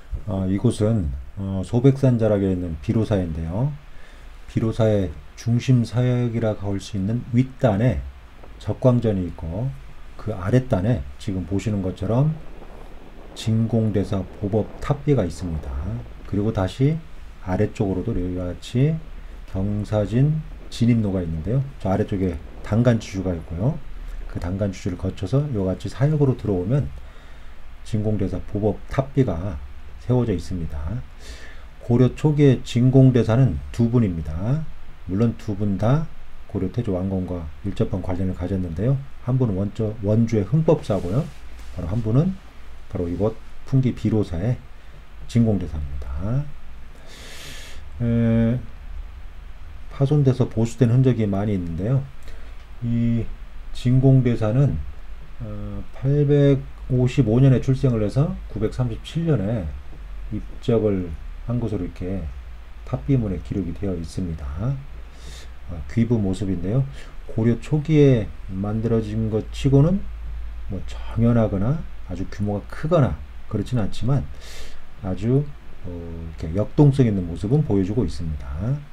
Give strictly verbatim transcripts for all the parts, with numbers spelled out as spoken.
어, 이곳은 어, 소백산 자락에 있는 비로사인데요. 비로사의 중심 사역이라고 할 수 있는 윗단에 적광전이 있고 그 아랫단에 지금 보시는 것처럼 진공대사 보법 탑비가 있습니다. 그리고 다시 아래쪽으로도 이와 같이 경사진 진입로가 있는데요. 저 아래쪽에 단간주주가 있고요. 그 단간주주를 거쳐서 이와 같이 사역으로 들어오면 진공대사 보법 탑비가 세워져 있습니다. 고려 초기의 진공대사는 두 분입니다. 물론 두 분 다 고려 태조 왕건과 밀접한 관련을 가졌는데요. 한 분은 원조, 원주의 흥법사고요. 바로 한 분은 바로 이곳 풍기 비로사의 진공대사입니다. 에, 파손돼서 보수된 흔적이 많이 있는데요. 이 진공대사는 어, 팔백오십오 년에 출생을 해서 구백삼십칠 년에 입적을 한 것으로 이렇게 탑비문에 기록이 되어 있습니다. 어, 귀부 모습인데요. 고려 초기에 만들어진 것 치고는 뭐 정연하거나 아주 규모가 크거나 그렇진 않지만 아주 어, 이렇게 역동성 있는 모습은 보여주고 있습니다.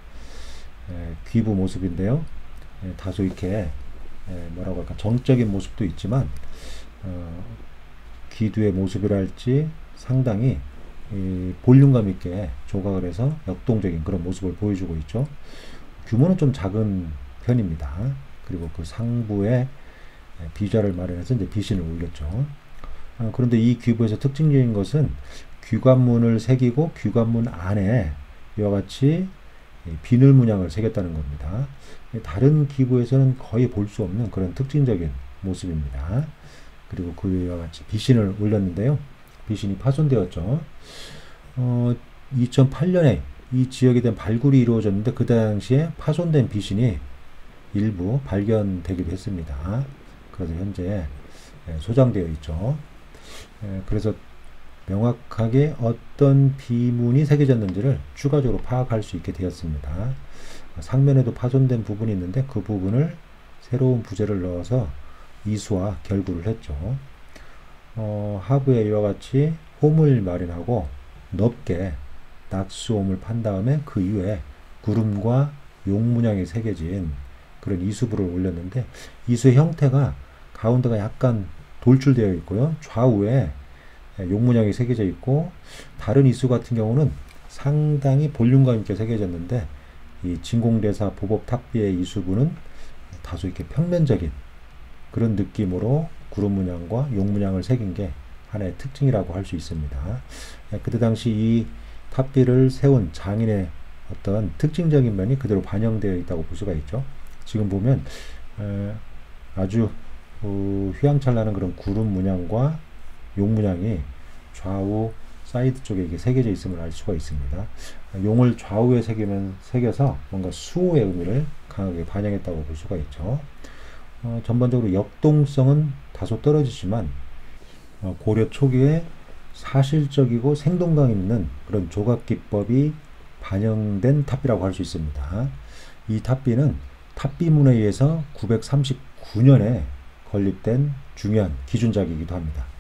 에, 귀부 모습인데요. 에, 다소 이렇게 에, 뭐라고 할까 정적인 모습도 있지만 어, 귀두의 모습이랄지 상당히 이 볼륨감 있게 조각을 해서 역동적인 그런 모습을 보여주고 있죠. 규모는 좀 작은 편입니다. 그리고 그 상부에 비자를 마련해서 이제 비신을 올렸죠. 어, 그런데 이 귀부에서 특징적인 것은 귀관문을 새기고 귀관문 안에 이와 같이 비늘 문양을 새겼다는 겁니다. 다른 기부에서는 거의 볼 수 없는 그런 특징적인 모습입니다. 그리고 그와 같이 비신을 올렸는데요. 비신이 파손되었죠. 어, 이천팔 년에 이 지역에 대한 발굴이 이루어졌는데 그 당시에 파손된 비신이 일부 발견되기도 했습니다. 그래서 현재 소장되어 있죠. 그래서 명확하게 어떤 비문이 새겨졌는지를 추가적으로 파악할 수 있게 되었습니다. 상면에도 파손된 부분이 있는데 그 부분을 새로운 부재를 넣어서 이수와 결구를 했죠. 어, 하부에 이와 같이 홈을 마련하고 넓게 낙수홈을 판 다음에 그 이후에 구름과 용 문양이 새겨진 그런 이수부를 올렸는데 이수의 형태가 가운데가 약간 돌출되어 있고요. 좌우에 용 문양이 새겨져 있고 다른 이수 같은 경우는 상당히 볼륨감 있게 새겨졌는데 이 진공대사 보법 탑비의 이수부는 다소 이렇게 평면적인 그런 느낌으로 구름 문양과 용 문양을 새긴 게 하나의 특징이라고 할 수 있습니다. 그때 당시 이 탑비를 세운 장인의 어떤 특징적인 면이 그대로 반영되어 있다고 볼 수가 있죠. 지금 보면 아주 휘황찬란한 그런 구름 문양과 용 문양이 좌우 사이드 쪽에 이게 새겨져 있음을 알 수가 있습니다. 용을 좌우에 새기면 새겨서 뭔가 수호의 의미를 강하게 반영했다고 볼 수가 있죠. 어, 전반적으로 역동성은 다소 떨어지지만 어, 고려 초기에 사실적이고 생동감 있는 그런 조각 기법이 반영된 탑비라고 할 수 있습니다. 이 탑비는 탑비문에 의해서 구백삼십구 년에 건립된 중요한 기준작이기도 합니다.